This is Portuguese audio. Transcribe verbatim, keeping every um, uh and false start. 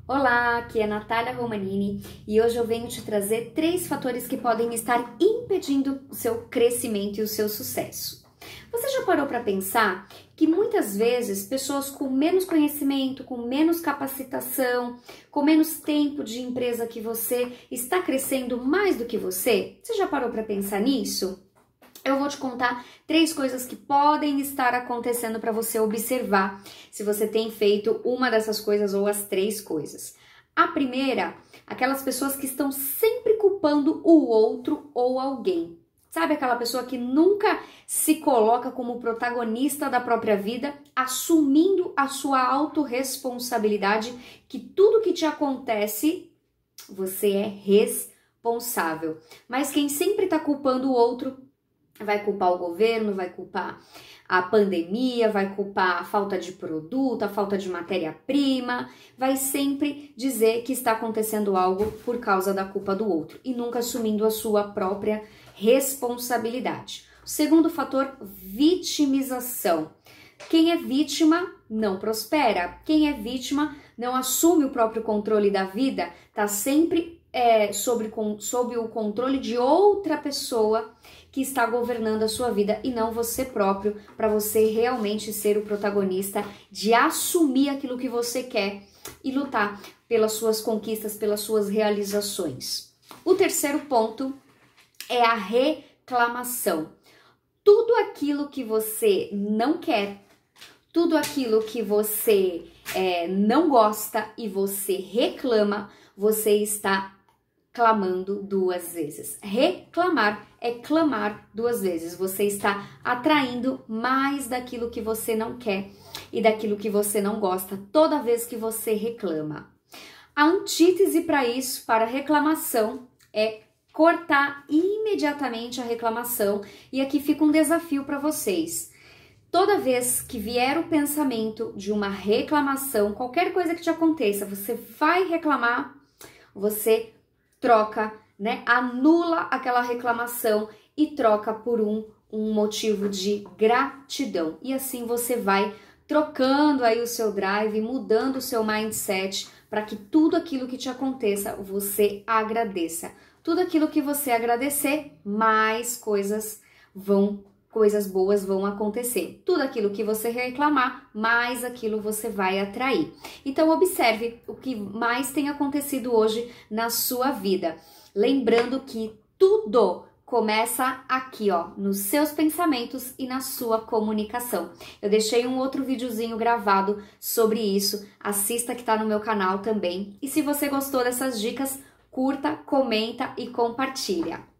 Olá, aqui é Natália Romanini e hoje eu venho te trazer três fatores que podem estar impedindo o seu crescimento e o seu sucesso. Você já parou para pensar que muitas vezes pessoas com menos conhecimento, com menos capacitação, com menos tempo de empresa que você está crescendo mais do que você? Você já parou para pensar nisso? Eu vou te contar três coisas que podem estar acontecendo para você observar se você tem feito uma dessas coisas ou as três coisas. A primeira, aquelas pessoas que estão sempre culpando o outro ou alguém. Sabe aquela pessoa que nunca se coloca como protagonista da própria vida, assumindo a sua autorresponsabilidade, que tudo que te acontece, você é responsável. Mas quem sempre está culpando o outro, vai culpar o governo, vai culpar a pandemia, vai culpar a falta de produto, a falta de matéria-prima, vai sempre dizer que está acontecendo algo por causa da culpa do outro e nunca assumindo a sua própria responsabilidade. O segundo fator, vitimização. Quem é vítima não prospera. Quem é vítima não assume o próprio controle da vida, tá sempre é, sobre, com, sob o controle de outra pessoa que está governando a sua vida e não você próprio, para você realmente ser o protagonista de assumir aquilo que você quer e lutar pelas suas conquistas, pelas suas realizações. O terceiro ponto é a reclamação. Tudo aquilo que você não quer, tudo aquilo que você é, não gosta e você reclama, você está clamando duas vezes. Reclamar é clamar duas vezes. Você está atraindo mais daquilo que você não quer e daquilo que você não gosta toda vez que você reclama. A antítese para isso, para reclamação, é cortar imediatamente a reclamação. E aqui fica um desafio para vocês. Toda vez que vier o pensamento de uma reclamação, qualquer coisa que te aconteça, você vai reclamar, você troca, né, anula aquela reclamação e troca por um, um motivo de gratidão. E assim você vai trocando aí o seu drive, mudando o seu mindset para que tudo aquilo que te aconteça, você agradeça. Tudo aquilo que você agradecer, mais coisas vão, coisas boas vão acontecer. Tudo aquilo que você reclamar, mais aquilo você vai atrair. Então observe o que mais tem acontecido hoje na sua vida. Lembrando que tudo começa aqui, ó, nos seus pensamentos e na sua comunicação. Eu deixei um outro videozinho gravado sobre isso. Assista, que tá no meu canal também. E se você gostou dessas dicas, curta, comenta e compartilha.